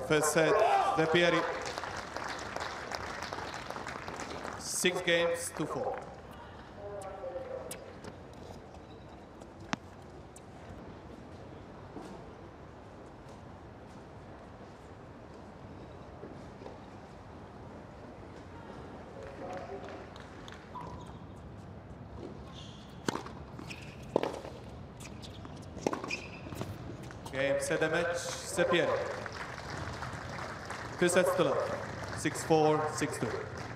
First set, Zeppieri. 6 games to 4. Game, set the match, Zeppieri. 2 sets to love. 6-4, 6-2.